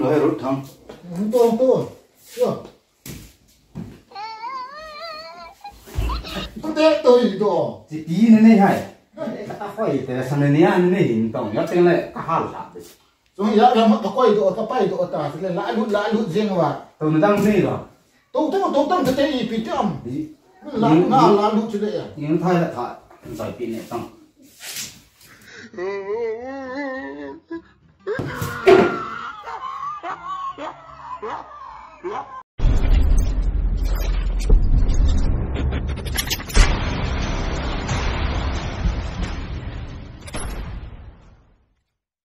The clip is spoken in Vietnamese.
rồi rút thằng tôi chưa tôi rồi chỉ tí nữa này hay ta phải để sang này anh này hình tổng nhất tiếng này cả hai là rồi giờ là mất quay độ ta bay độ ta thì lại lút riêng mà tôi nó đang gì rồi tôi tăng cái gì bị chậm là lút chứ đấy à những thay là thay giải pin này tăng